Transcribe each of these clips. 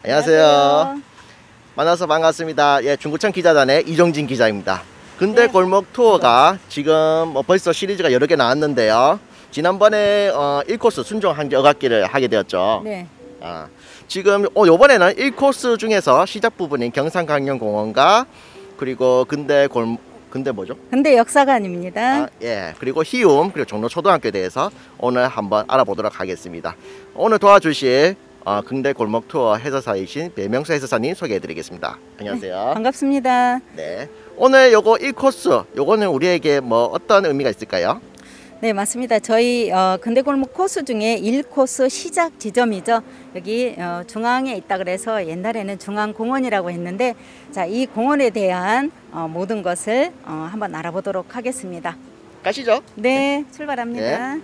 안녕하세요. 만나서 반갑습니다. 예, 중구청 기자단의 이종진 기자입니다. 근대 네. 골목 투어가 지금 벌써 시리즈가 여러 개 나왔는데요. 지난번에 1코스 순종 여객기를 하게 되었죠. 네. 지금 요번에는 1코스 중에서 시작 부분인 경산강령공원과 그리고 근대 뭐죠? 근대 역사관입니다. 예. 그리고 희움 그리고 종로초등학교에 대해서 오늘 한번 알아보도록 하겠습니다. 오늘 도와주실 근대 골목 투어 해설사이신 배명수 해설사님 소개해드리겠습니다. 안녕하세요. 네, 반갑습니다. 네. 오늘 요거 1코스 요거는 우리에게 뭐 어떤 의미가 있을까요? 네, 맞습니다. 저희 근대 골목 코스 중에 1코스 시작 지점이죠. 여기 중앙에 있다 그래서 옛날에는 중앙공원이라고 했는데, 자, 이 공원에 대한 모든 것을 한번 알아보도록 하겠습니다. 가시죠. 네, 출발합니다.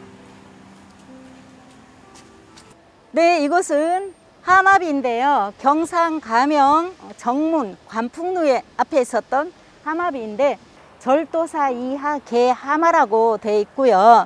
네, 이곳은 하마비인데요. 경상 가명 정문 관풍루에 앞에 있었던 하마비인데 절도사 이하 개하마라고 되어 있고요.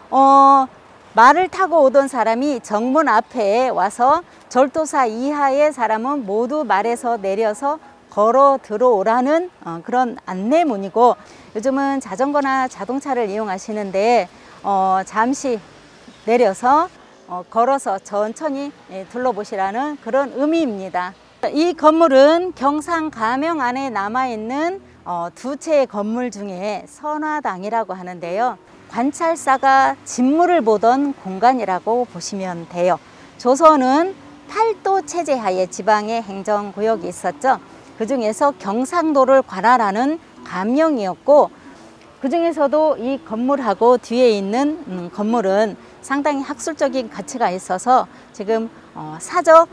말을 타고 오던 사람이 정문 앞에 와서 절도사 이하의 사람은 모두 말에서 내려서 걸어 들어오라는 그런 안내문이고, 요즘은 자전거나 자동차를 이용하시는데 잠시 내려서 걸어서 천천히 둘러보시라는 그런 의미입니다. 이 건물은 경상 가명 안에 남아있는 두 채의 건물 중에 선화당이라고 하는데요. 관찰사가 진물을 보던 공간이라고 보시면 돼요. 조선은 팔도 체제 하에 지방의 행정구역이 있었죠. 그 중에서 경상도를 관할하는 가명이었고, 그 중에서도 이 건물하고 뒤에 있는 건물은 상당히 학술적인 가치가 있어서 지금 사적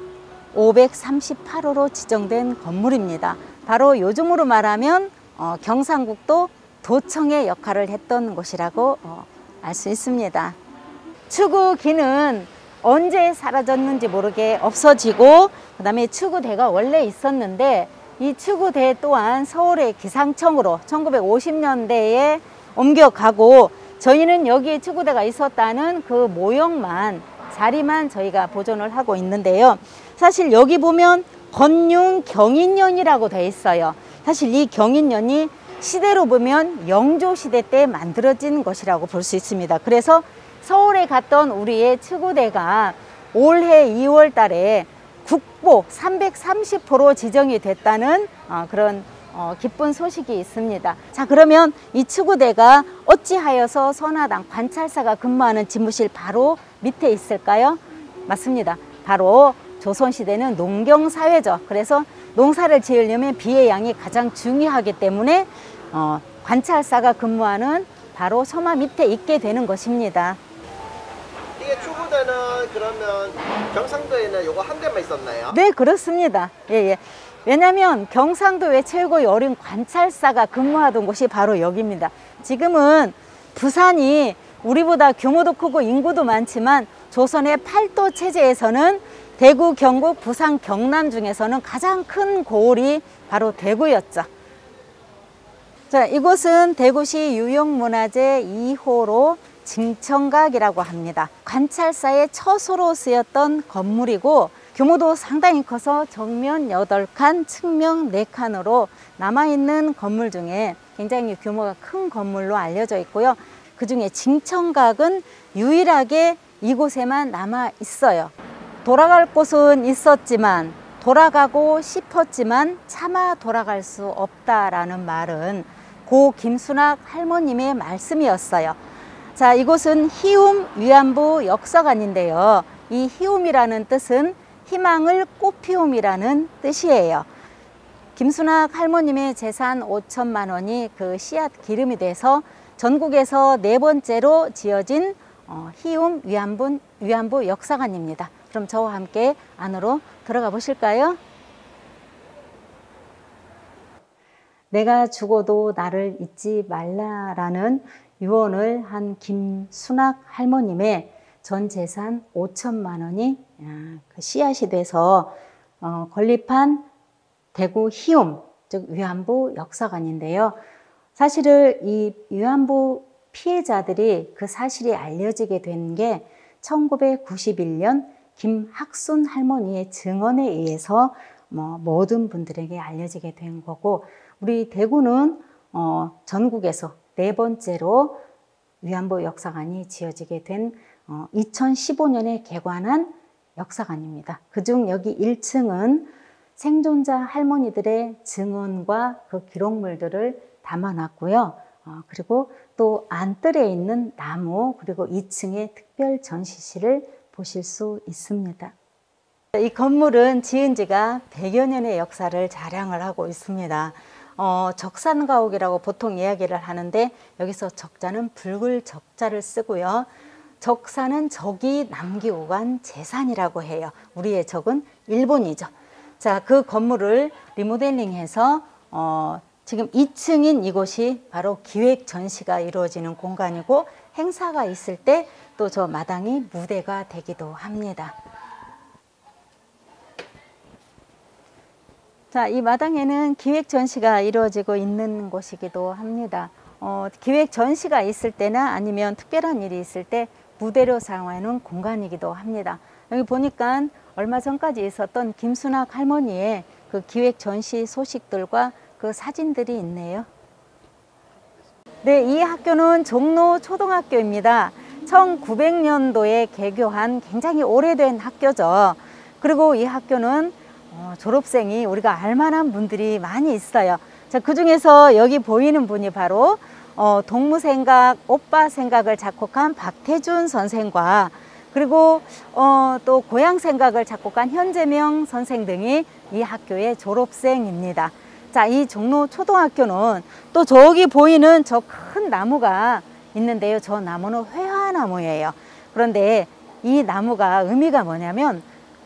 538호로 지정된 건물입니다. 바로 요즘으로 말하면 경상북도 도청의 역할을 했던 곳이라고 알 수 있습니다. 추구기는 언제 사라졌는지 모르게 없어지고, 그 다음에 추구대가 원래 있었는데 이 추구대 또한 서울의 기상청으로 1950년대에 옮겨가고, 저희는 여기 추구대가 있었다는 그 모형만, 자리만 저희가 보존을 하고 있는데요. 사실 여기 보면 건융 경인년이라고 되어 있어요. 사실 이 경인년이 시대로 보면 영조시대 때 만들어진 것이라고 볼 수 있습니다. 그래서 서울에 갔던 우리의 추구대가 올해 2월 달에 국보 330호로 지정이 됐다는 그런 기쁜 소식이 있습니다. 자, 그러면 이 추구대가 어찌하여서 선화당 관찰사가 근무하는 집무실 바로 밑에 있을까요? 맞습니다. 바로 조선시대는 농경사회죠. 그래서 농사를 지으려면 비의 양이 가장 중요하기 때문에 관찰사가 근무하는 바로 서마 밑에 있게 되는 것입니다. 이게 추구대는 그러면 경상도에는 요거 한 대만 있었나요? 네, 그렇습니다. 예. 왜냐하면 경상도의 최고의 어린 관찰사가 근무하던 곳이 바로 여기입니다. 지금은 부산이 우리보다 규모도 크고 인구도 많지만 조선의 팔도 체제에서는 대구, 경북, 부산, 경남 중에서는 가장 큰 고을이 바로 대구였죠. 자, 이곳은 대구시 유형문화재 2호로 징청각이라고 합니다. 관찰사의 처소로 쓰였던 건물이고, 규모도 상당히 커서 정면 8칸, 측면 4칸으로 남아있는 건물 중에 굉장히 규모가 큰 건물로 알려져 있고요. 그 중에 징청각은 유일하게 이곳에만 남아 있어요. 돌아갈 곳은 있었지만, 돌아가고 싶었지만 차마 돌아갈 수 없다라는 말은 고 김순학 할머님의 말씀이었어요. 자, 이곳은 희움 위안부 역사관인데요. 이 희움이라는 뜻은 희망을 꽃피움이라는 뜻이에요. 김순학 할머님의 재산 5천만 원이 그 씨앗 기름이 돼서 전국에서 4번째로 지어진 희움 위안부 역사관입니다. 그럼 저와 함께 안으로 들어가 보실까요? 내가 죽어도 나를 잊지 말라라는 유언을 한 김순학 할머님의 전 재산 5천만 원이 그 씨앗이 돼서 건립한 대구 희움, 즉 위안부 역사관인데요. 사실은 이 위안부 피해자들이 그 사실이 알려지게 된 게 1991년 김학순 할머니의 증언에 의해서 모든 분들에게 알려지게 된 거고, 우리 대구는 전국에서 4번째로 위안부 역사관이 지어지게 된 2015년에 개관한 역사관입니다. 그중 여기 1층은 생존자 할머니들의 증언과 그 기록물들을 담아놨고요. 그리고 또 안뜰에 있는 나무, 그리고 2층의 특별 전시실을 보실 수 있습니다. 이 건물은 지은 지가 100여 년의 역사를 자랑을 하고 있습니다. 적산가옥이라고 보통 이야기를 하는데, 여기서 적자는 붉을 적자를 쓰고요. 적산은 적이 남기고 간 재산이라고 해요. 우리의 적은 일본이죠. 자, 그 건물을 리모델링해서 지금 2층인 이곳이 바로 기획 전시가 이루어지는 공간이고, 행사가 있을 때 또 저 마당이 무대가 되기도 합니다. 자, 이 마당에는 기획 전시가 이루어지고 있는 곳이기도 합니다. 기획 전시가 있을 때나 아니면 특별한 일이 있을 때 무대로 사용하는 공간이기도 합니다. 여기 보니까 얼마 전까지 있었던 김순학 할머니의 그 기획 전시 소식들과 그 사진들이 있네요. 네, 이 학교는 종로 초등학교입니다. 1900년도에 개교한 굉장히 오래된 학교죠. 그리고 이 학교는 졸업생이 우리가 알만한 분들이 많이 있어요. 자, 그 중에서 여기 보이는 분이 바로 동무생각, 오빠생각을 작곡한 박태준 선생과, 그리고 또 고향생각을 작곡한 현재명 선생 등이 이 학교의 졸업생입니다. 자, 이 종로 초등학교는 또 저기 보이는 저 큰 나무가 있는데요. 저 나무는 회화나무예요. 그런데 이 나무가 의미가 뭐냐면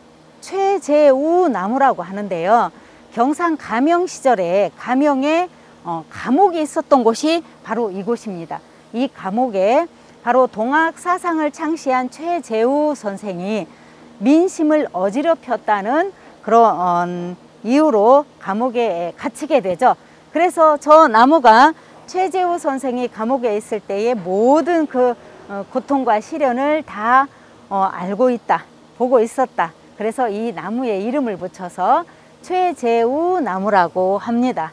최제우 나무라고 하는데요. 경상 가명 시절에 가명에 감옥이 있었던 곳이 바로 이곳입니다. 이 감옥에 바로 동학 사상을 창시한 최제우 선생이 민심을 어지럽혔다는 그런 이유로 감옥에 갇히게 되죠. 그래서 저 나무가 최제우 선생이 감옥에 있을 때의 모든 그 고통과 시련을 다 알고 있다, 보고 있었다. 그래서 이 나무에 이름을 붙여서 최제우 나무라고 합니다.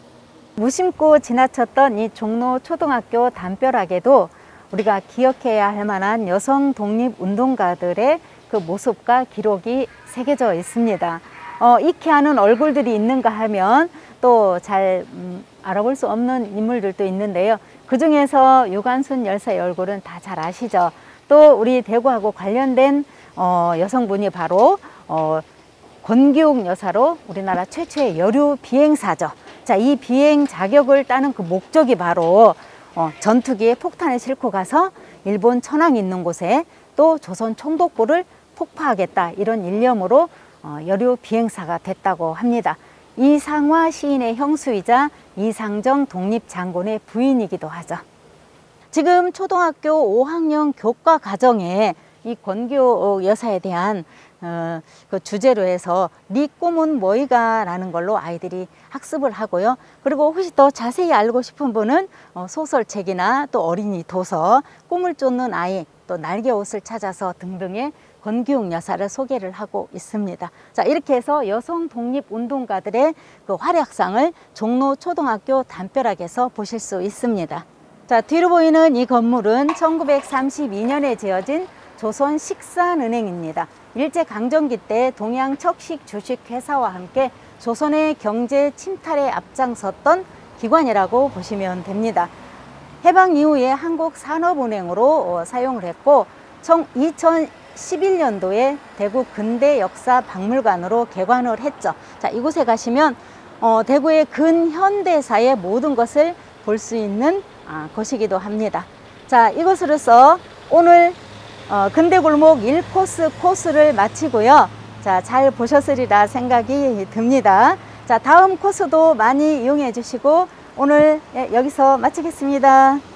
무심코 지나쳤던 이 종로 초등학교 담벼락에도 우리가 기억해야 할 만한 여성 독립운동가들의 그 모습과 기록이 새겨져 있습니다. 익히 아는 얼굴들이 있는가 하면 또 잘 알아볼 수 없는 인물들도 있는데요. 그 중에서 유관순 열사의 얼굴은 다 잘 아시죠. 또 우리 대구하고 관련된 여성분이 바로 권기옥 여사로 우리나라 최초의 여류 비행사죠. 자, 이 비행 자격을 따는 그 목적이 바로 전투기에 폭탄을 싣고 가서 일본 천황이 있는 곳에 또 조선 총독부를 폭파하겠다, 이런 일념으로 여류 비행사가 됐다고 합니다. 이상화 시인의 형수이자 이상정 독립장군의 부인이기도 하죠. 지금 초등학교 5학년 교과 과정에 이 권기옥 여사에 대한 그 주제로 해서 네 꿈은 뭐이가 라는 걸로 아이들이 학습을 하고요. 그리고 혹시 더 자세히 알고 싶은 분은 소설책이나 또 어린이 도서, 꿈을 쫓는 아이, 또 날개옷을 찾아서 등등의 권기옥 여사를 소개를 하고 있습니다. 자, 이렇게 해서 여성 독립운동가들의 그 활약상을 종로 초등학교 담벼락에서 보실 수 있습니다. 자, 뒤로 보이는 이 건물은 1932년에 지어진 조선식산은행입니다. 일제강점기 때 동양척식 주식회사와 함께 조선의 경제 침탈에 앞장섰던 기관이라고 보시면 됩니다. 해방 이후에 한국산업은행으로 사용을 했고 2011년도에 대구 근대역사박물관으로 개관을 했죠. 자, 이곳에 가시면 대구의 근현대사의 모든 것을 볼 수 있는 곳이기도 합니다. 자, 이것으로서 오늘 근대골목 1코스 코스를 마치고요. 자, 잘 보셨으리라 생각이 듭니다. 자, 다음 코스도 많이 이용해 주시고 오늘 여기서 마치겠습니다.